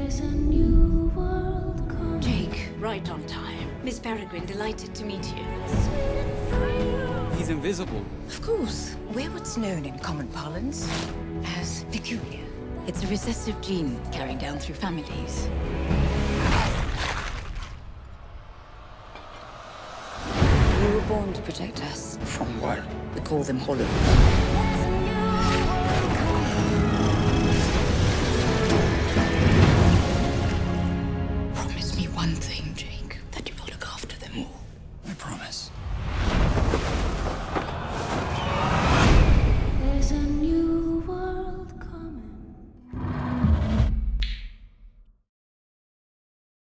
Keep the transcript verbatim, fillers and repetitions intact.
Jake, right on time. Miss Peregrine, delighted to meet you. He's invisible. Of course. We're what's known in common parlance as peculiar. It's a recessive gene carried down through families. We were born to protect us. From what? We call them hollow. Promise me one thing, Jake, that you will look after them all. I promise.